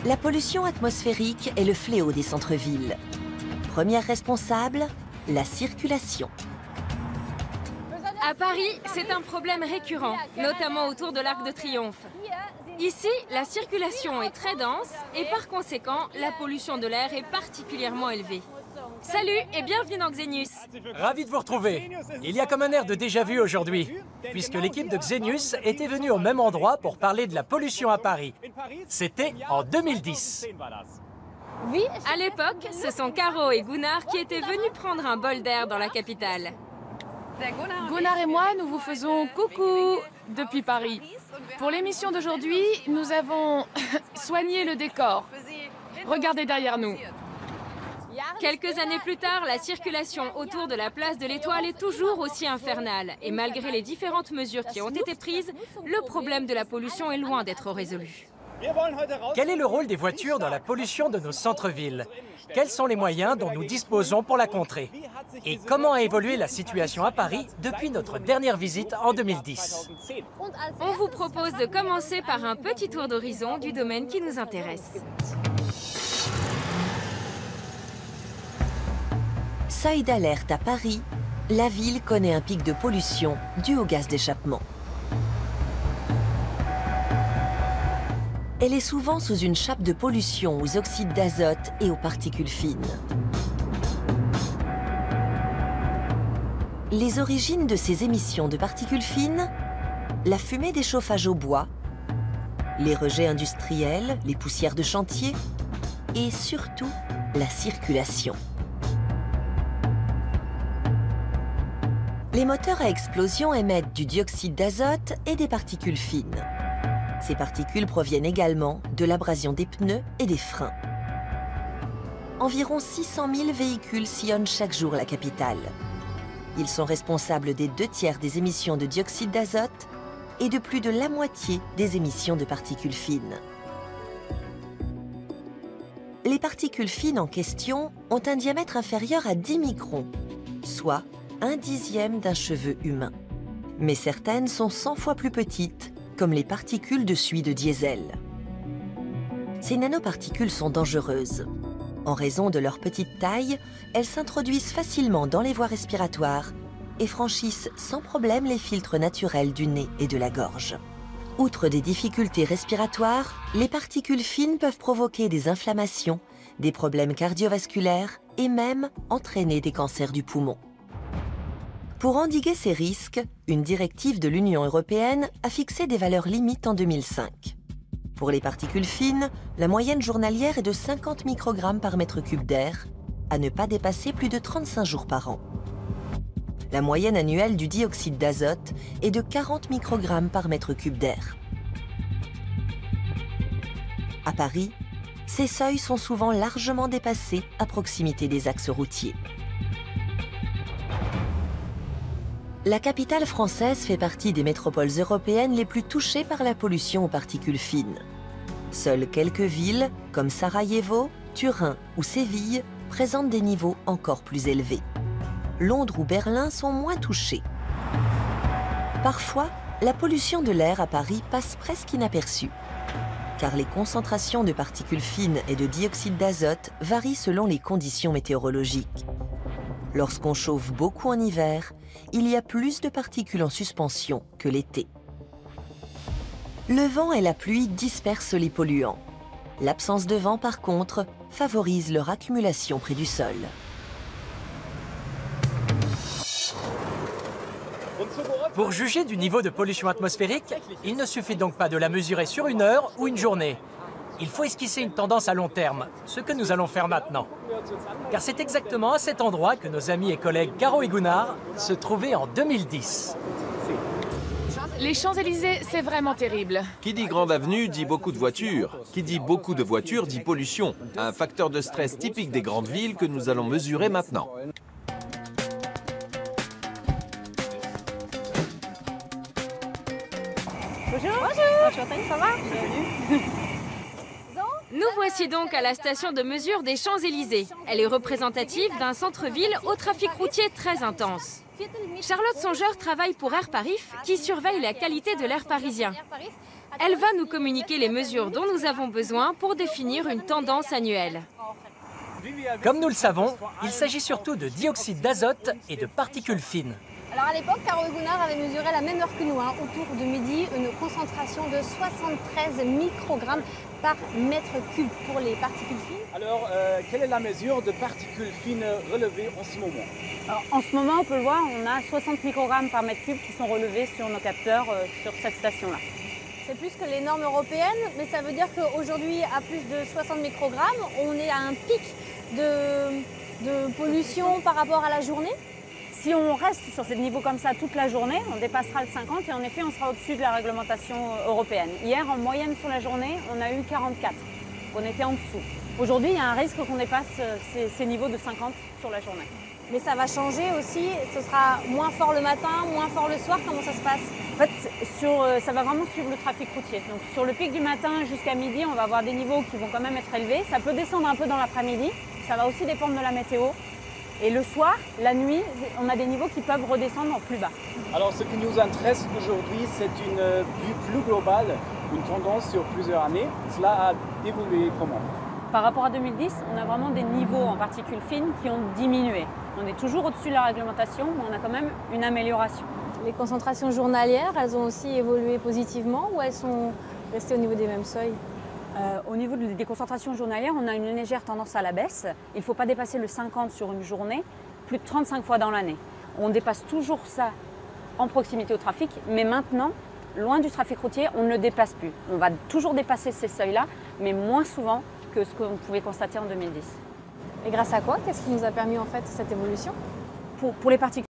La pollution atmosphérique est le fléau des centres-villes. Première responsable, la circulation. À Paris, c'est un problème récurrent, notamment autour de l'Arc de Triomphe. Ici, la circulation est très dense et par conséquent, la pollution de l'air est particulièrement élevée. Salut et bienvenue dans Xenius. Ravi de vous retrouver. Il y a comme un air de déjà-vu aujourd'hui, puisque l'équipe de Xenius était venue au même endroit pour parler de la pollution à Paris. C'était en 2010. Oui, à l'époque, ce sont Caro et Gunnar qui étaient venus prendre un bol d'air dans la capitale. Gunnar et moi, nous vous faisons coucou depuis Paris. Pour l'émission d'aujourd'hui, nous avons soigné le décor. Regardez derrière nous. Quelques années plus tard, la circulation autour de la place de l'Étoile est toujours aussi infernale. Et malgré les différentes mesures qui ont été prises, le problème de la pollution est loin d'être résolu. Quel est le rôle des voitures dans la pollution de nos centres-villes? Quels sont les moyens dont nous disposons pour la contrer? Et comment a évolué la situation à Paris depuis notre dernière visite en 2010? On vous propose de commencer par un petit tour d'horizon du domaine qui nous intéresse. Seuil d'alerte à Paris, la ville connaît un pic de pollution dû au gaz d'échappement. Elle est souvent sous une chape de pollution aux oxydes d'azote et aux particules fines. Les origines de ces émissions de particules fines, la fumée des chauffages au bois, les rejets industriels, les poussières de chantier et surtout la circulation. Les moteurs à explosion émettent du dioxyde d'azote et des particules fines. Ces particules proviennent également de l'abrasion des pneus et des freins. Environ 600 000 véhicules sillonnent chaque jour la capitale. Ils sont responsables des 2/3 des émissions de dioxyde d'azote et de plus de la moitié des émissions de particules fines. Les particules fines en question ont un diamètre inférieur à 10 microns, soit 1/10 d'un cheveu humain. Mais certaines sont 100 fois plus petites, comme les particules de suie de diesel. Ces nanoparticules sont dangereuses. En raison de leur petite taille, elles s'introduisent facilement dans les voies respiratoires et franchissent sans problème les filtres naturels du nez et de la gorge. Outre des difficultés respiratoires, les particules fines peuvent provoquer des inflammations, des problèmes cardiovasculaires et même entraîner des cancers du poumon. Pour endiguer ces risques, une directive de l'Union européenne a fixé des valeurs limites en 2005. Pour les particules fines, la moyenne journalière est de 50 microgrammes par mètre cube d'air, à ne pas dépasser plus de 35 jours par an. La moyenne annuelle du dioxyde d'azote est de 40 microgrammes par mètre cube d'air. À Paris, ces seuils sont souvent largement dépassés à proximité des axes routiers. La capitale française fait partie des métropoles européennes les plus touchées par la pollution aux particules fines. Seules quelques villes, comme Sarajevo, Turin ou Séville, présentent des niveaux encore plus élevés. Londres ou Berlin sont moins touchés. Parfois, la pollution de l'air à Paris passe presque inaperçue, car les concentrations de particules fines et de dioxyde d'azote varient selon les conditions météorologiques. Lorsqu'on chauffe beaucoup en hiver, il y a plus de particules en suspension que l'été. Le vent et la pluie dispersent les polluants. L'absence de vent, par contre, favorise leur accumulation près du sol. Pour juger du niveau de pollution atmosphérique, il ne suffit donc pas de la mesurer sur une heure ou une journée. Il faut esquisser une tendance à long terme, ce que nous allons faire maintenant. Car c'est exactement à cet endroit que nos amis et collègues Caro et Gunnar se trouvaient en 2010. Les Champs-Élysées, c'est vraiment terrible. Qui dit grande avenue dit beaucoup de voitures. Qui dit beaucoup de voitures dit pollution. Un facteur de stress typique des grandes villes que nous allons mesurer maintenant. Bonjour, ça va? Nous voici donc à la station de mesure des Champs-Élysées. Elle est représentative d'un centre-ville au trafic routier très intense. Charlotte Songeur travaille pour Air Paris, qui surveille la qualité de l'air parisien. Elle va nous communiquer les mesures dont nous avons besoin pour définir une tendance annuelle. Comme nous le savons, il s'agit surtout de dioxyde d'azote et de particules fines. Alors à l'époque, Caro et Gunnar avaient mesuré à la même heure que nous, autour de midi, une concentration de 73 microgrammes par mètre cube pour les particules fines. Alors, quelle est la mesure de particules fines relevées en ce moment? Alors, en ce moment, on peut le voir, on a 60 microgrammes par mètre cube qui sont relevés sur nos capteurs sur cette station-là. C'est plus que les normes européennes, mais ça veut dire qu'aujourd'hui, à plus de 60 microgrammes, on est à un pic de pollution par rapport à la journée. Si on reste sur ces niveaux comme ça toute la journée, on dépassera le 50 et en effet, on sera au-dessus de la réglementation européenne. Hier, en moyenne sur la journée, on a eu 44. On était en dessous. Aujourd'hui, il y a un risque qu'on dépasse ces niveaux de 50 sur la journée. Mais ça va changer aussi, ce sera moins fort le matin, moins fort le soir, comment ça se passe? En fait, ça va vraiment suivre le trafic routier. Donc sur le pic du matin jusqu'à midi, on va avoir des niveaux qui vont quand même être élevés. Ça peut descendre un peu dans l'après-midi, ça va aussi dépendre de la météo. Et le soir, la nuit, on a des niveaux qui peuvent redescendre plus bas. Alors ce qui nous intéresse aujourd'hui, c'est une vue plus globale, une tendance sur plusieurs années. Cela a évolué comment? Par rapport à 2010, on a vraiment des niveaux en particules fines qui ont diminué. On est toujours au-dessus de la réglementation, mais on a quand même une amélioration. Les concentrations journalières, elles ont aussi évolué positivement ou elles sont restées au niveau des mêmes seuils? Au niveau des concentrations journalières, on a une légère tendance à la baisse. Il ne faut pas dépasser le 50 sur une journée, plus de 35 fois dans l'année. On dépasse toujours ça en proximité au trafic, mais maintenant, loin du trafic routier, on ne le dépasse plus. On va toujours dépasser ces seuils-là, mais moins souvent que ce qu'on pouvait constater en 2010. Et grâce à quoi? Qu'est-ce qui nous a permis en fait cette évolution? Pour les particules